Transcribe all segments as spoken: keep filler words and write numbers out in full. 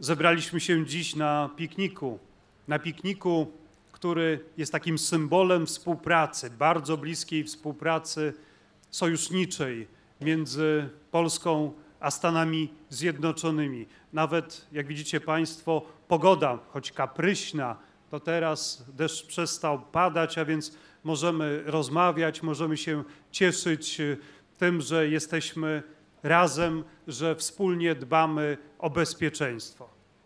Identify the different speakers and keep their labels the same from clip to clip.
Speaker 1: Zebraliśmy się dziś na pikniku, na pikniku, który jest takim symbolem współpracy, bardzo bliskiej współpracy sojuszniczej między Polską a Stanami Zjednoczonymi. Nawet, jak widzicie Państwo, pogoda, choć kapryśna, to teraz deszcz przestał padać, a więc możemy rozmawiać, możemy się cieszyć tym, że jesteśmy razem, że wspólnie dbamy o bezpieczeństwo.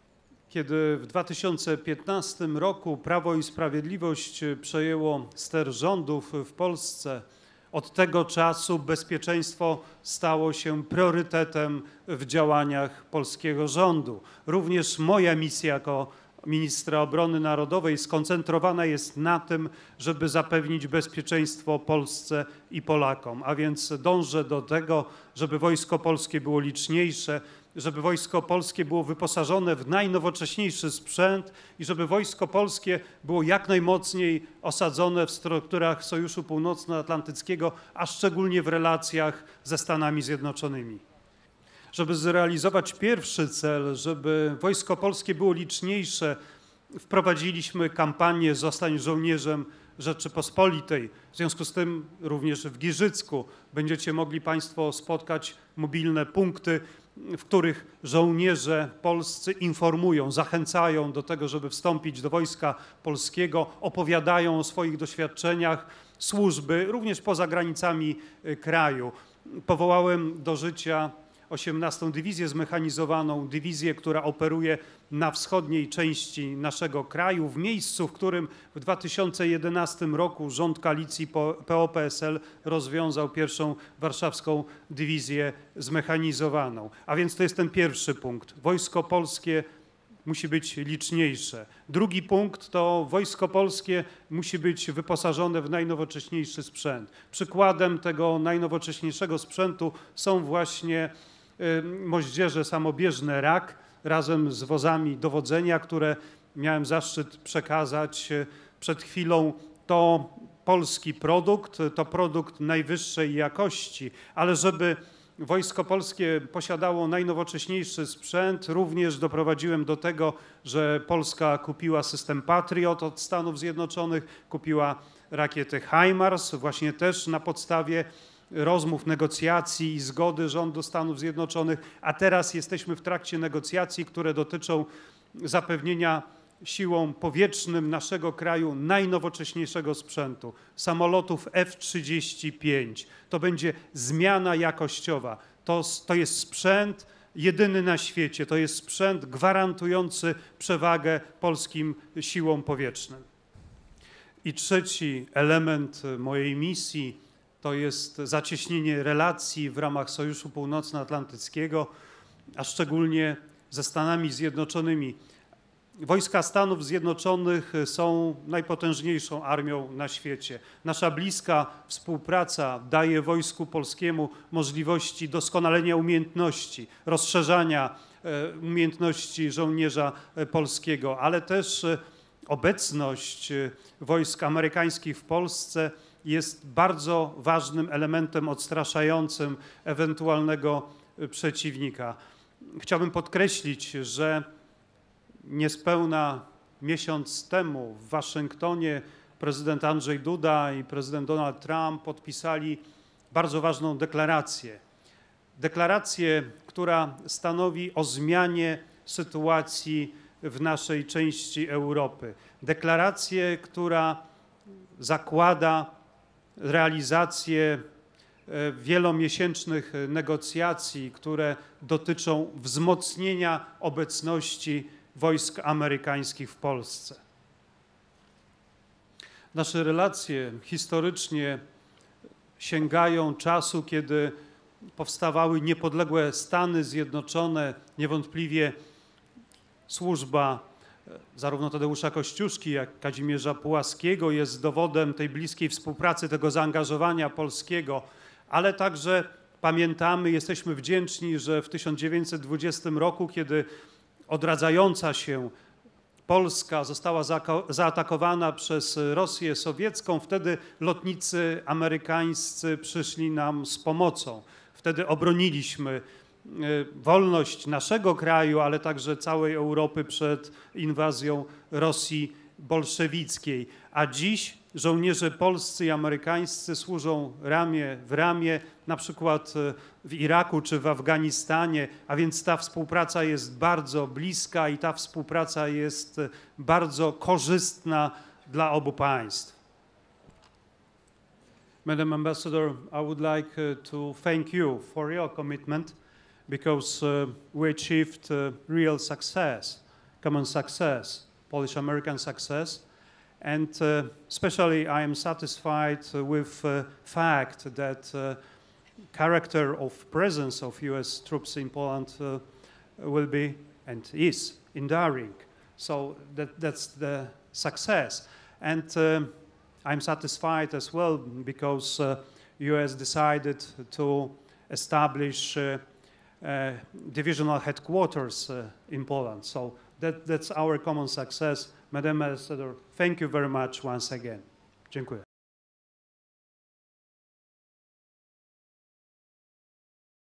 Speaker 1: Kiedy w dwa tysiące piętnastym roku Prawo i Sprawiedliwość przejęło ster rządów w Polsce, od tego czasu bezpieczeństwo stało się priorytetem w działaniach polskiego rządu. Również moja misja jako ministra obrony narodowej skoncentrowana jest na tym, żeby zapewnić bezpieczeństwo Polsce i Polakom, a więc dążę do tego, żeby Wojsko Polskie było liczniejsze, żeby Wojsko Polskie było wyposażone w najnowocześniejszy sprzęt i żeby Wojsko Polskie było jak najmocniej osadzone w strukturach Sojuszu Północnoatlantyckiego, a szczególnie w relacjach ze Stanami Zjednoczonymi. Żeby zrealizować pierwszy cel, żeby Wojsko Polskie było liczniejsze, wprowadziliśmy kampanię „Zostań żołnierzem Rzeczypospolitej”. W związku z tym również w Giżycku będziecie mogli Państwo spotkać mobilne punkty, w których żołnierze polscy informują, zachęcają do tego, żeby wstąpić do Wojska Polskiego, opowiadają o swoich doświadczeniach służby, również poza granicami kraju. Powołałem do życia osiemnastą Dywizję Zmechanizowaną, dywizję, która operuje na wschodniej części naszego kraju, w miejscu, w którym w dwa tysiące jedenastym roku rząd koalicji P O P S L rozwiązał pierwszą warszawską Dywizję Zmechanizowaną. A więc to jest ten pierwszy punkt. Wojsko Polskie musi być liczniejsze. Drugi punkt to Wojsko Polskie musi być wyposażone w najnowocześniejszy sprzęt. Przykładem tego najnowocześniejszego sprzętu są właśnie moździerze samobieżne R A K razem z wozami dowodzenia, które miałem zaszczyt przekazać przed chwilą. To polski produkt, to produkt najwyższej jakości, ale żeby Wojsko Polskie posiadało najnowocześniejszy sprzęt, również doprowadziłem do tego, że Polska kupiła system Patriot od Stanów Zjednoczonych, kupiła rakiety HIMARS, właśnie też na podstawie rozmów, negocjacji i zgody rządu Stanów Zjednoczonych, a teraz jesteśmy w trakcie negocjacji, które dotyczą zapewnienia siłom powietrznym naszego kraju najnowocześniejszego sprzętu, samolotów F trzydzieści pięć. To będzie zmiana jakościowa. To, to jest sprzęt jedyny na świecie, to jest sprzęt gwarantujący przewagę polskim siłom powietrznym. I trzeci element mojej misji to jest zacieśnienie relacji w ramach Sojuszu Północnoatlantyckiego, a szczególnie ze Stanami Zjednoczonymi. Wojska Stanów Zjednoczonych są najpotężniejszą armią na świecie. Nasza bliska współpraca daje Wojsku Polskiemu możliwości doskonalenia umiejętności, rozszerzania umiejętności żołnierza polskiego, ale też obecność wojsk amerykańskich w Polsce jest bardzo ważnym elementem odstraszającym ewentualnego przeciwnika. Chciałbym podkreślić, że niespełna miesiąc temu w Waszyngtonie prezydent Andrzej Duda i prezydent Donald Trump podpisali bardzo ważną deklarację. Deklarację, która stanowi o zmianie sytuacji w naszej części Europy. Deklarację, która zakłada realizację wielomiesięcznych negocjacji, które dotyczą wzmocnienia obecności wojsk amerykańskich w Polsce. Nasze relacje historycznie sięgają czasu, kiedy powstawały niepodległe Stany Zjednoczone. Niewątpliwie służba zarówno Tadeusza Kościuszki, jak Kazimierza Pułaskiego jest dowodem tej bliskiej współpracy, tego zaangażowania polskiego, ale także pamiętamy, jesteśmy wdzięczni, że w tysiąc dziewięćset dwudziestym roku, kiedy odradzająca się Polska została zaatakowana przez Rosję sowiecką, wtedy lotnicy amerykańscy przyszli nam z pomocą. Wtedy obroniliśmy wolność naszego kraju, ale także całej Europy przed inwazją Rosji bolszewickiej. A dziś żołnierze polscy i amerykańscy służą ramię w ramię, na przykład w Iraku czy w Afganistanie, a więc ta współpraca jest bardzo bliska i ta współpraca jest bardzo korzystna dla obu państw. Madam Ambassador, I would like to thank you for your commitment because uh, we achieved uh, real success, common success, Polish-American success. And uh, especially I am satisfied uh, with the uh, fact that uh, character of presence of U S troops in Poland uh, will be and is enduring. So that, that's the success. And uh, I'm satisfied as well because uh, U S decided to establish uh, uh, divisional headquarters uh, in Poland. So that, that's our common success. Madam Ambassador, thank you very much once again. Dziękuję.